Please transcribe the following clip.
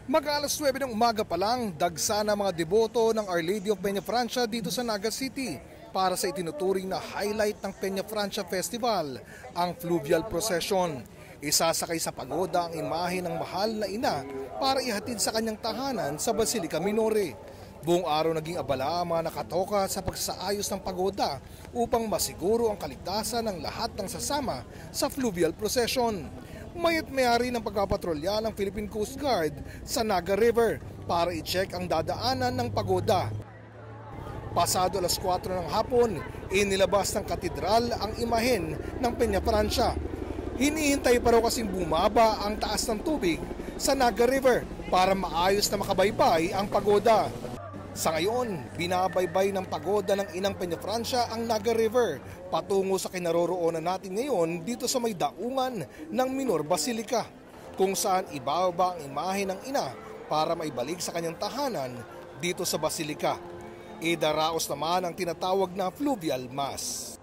Mag-alas 9 ng umaga pa lang, dagsa na mga deboto ng Our Lady of Peña Francia dito sa Naga City para sa itinuturing na highlight ng Peña Francia Festival, ang Fluvial Procession. Isasakay sa pagoda ang imahe ng mahal na ina para ihatid sa kanyang tahanan sa Basilica Minore. Buong araw naging abala ang mga nakatoka sa pagsaayos ng pagoda upang masiguro ang kaligtasan ng lahat ng sasama sa Fluvial Procession. Mayat mayari ng pagpapatrolya ng Philippine Coast Guard sa Naga River para i-check ang dadaanan ng pagoda. Pasado alas 4 ng hapon, inilabas ng katedral ang imahen ng Peña Francia. Hinihintay pa raw kasing bumaba ang taas ng tubig sa Naga River para maayos na makabaybay ang pagoda. Sa ngayon, binabaybay ng pagoda ng Inang Peña Francia ang Naga River patungo sa kinaroroonan natin ngayon dito sa may daungan ng Minor Basilica, kung saan ibababa ang imahe ng ina para maibalik sa kanyang tahanan dito sa Basilica. Idaraos naman ang tinatawag na Fluvial Mass.